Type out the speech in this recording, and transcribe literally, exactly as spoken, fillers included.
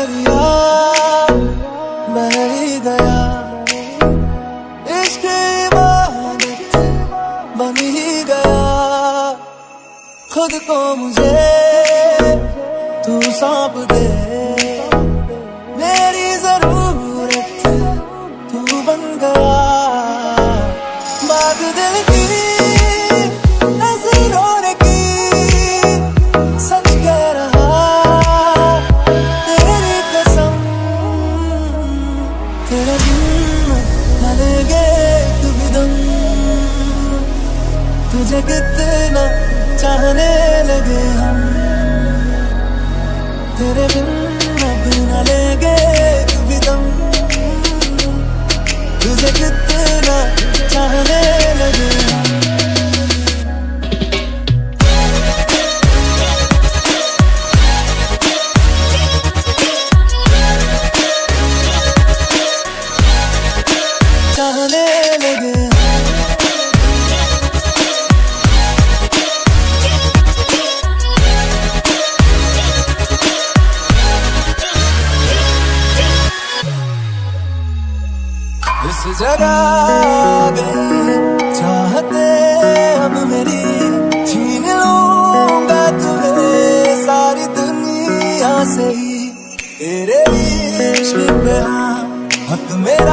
दरिया बह ही गया, इश्क इबादत बन ही गया। खुद को मुझे तू सौंप दे, मेरी जरूरत तू बन गया। बात दिल की नजरों ने की, सच कह रहा तेरी कसम। तेरा बिन न लेंगे कभी दम, तुझे कितना चाहने लगे हम। तेरे बिन अब न लेंगे कभी दम, तुझे कितना चाहने लगे हम। चाहने लगे इस जगह आ गई चाहते अब मेरी, छीन लूंगा तुम्हें सारी दुनिया से ही। तेरे इश्क पे हाँ हक में